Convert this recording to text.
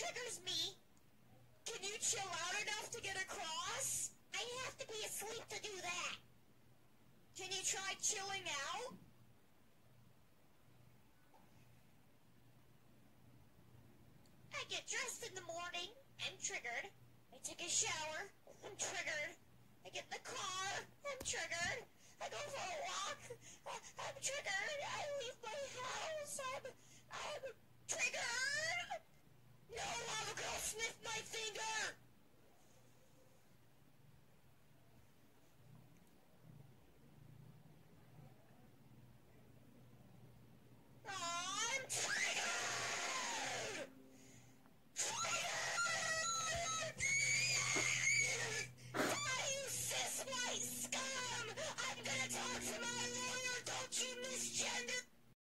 triggers me. Can you chill out enough to get across? I have to be asleep to do that. Can you try chilling out? I get dressed in the morning. I'm triggered. I take a shower. I'm triggered. I get in the car. I'm triggered. I go for a walk. I'm triggered. I leave my house. I'm triggered. No lava girl sniffed my finger.